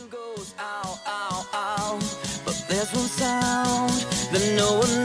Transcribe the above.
goes ow, ow, ow. But there's one sound that no one